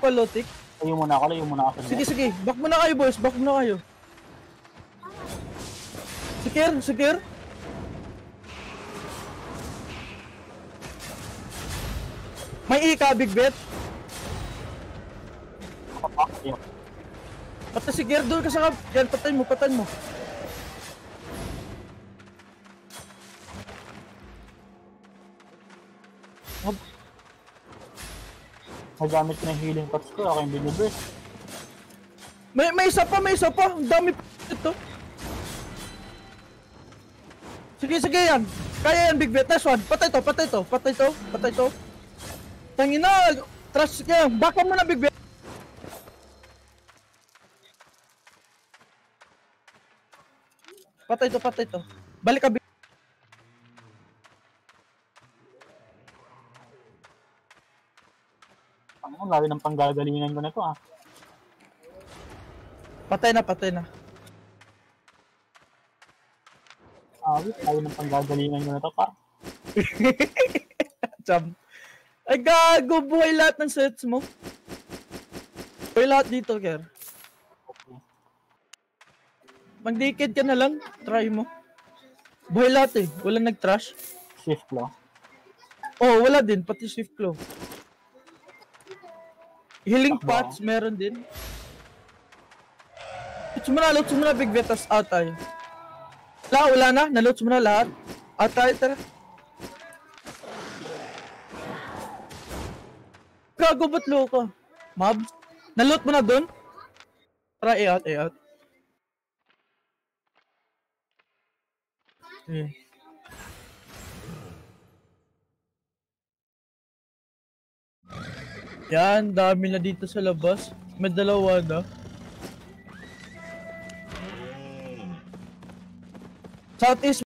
Palotik. Layo muna ako. Sige. Back muna kayo, boys. Back muna kayo. Secure. May ika, Big Bet. Patay si Ger, doon ka sa yan, patayin mo. Nagamit ko ng healing pots ko, ako yung binibers. May isa pa. Ang dami pa ito. Sige yan. Kaya yan, Big Bet. Nice one. Patay to. Tangina. Trash ka. Baka mo na, Big Bet. Patay to. Balik ka, Big. Ang lawi ng panggagalingan ko na to Patay na. Lawi ng panggagalingan ko na to pa. Cham. Ay gago, buhay lahat ng sets mo. Buhay lahat dito, Ker. Okay. Mag-naked ka na lang, try mo. Buhay lahat walang nag-trash. Shift claw. Oh, wala din, pati shift claw. Healing pots, meron din. Loot mo na, Big Vetas, out tayo. Wala na, na-loot mo na lahat. Out tayo, tara. Gago, ba't loko? Mobs? Na-loot mo na dun? Tara, out. Okay. Yan, dami na dito sa labas. May dalawa na. Southeast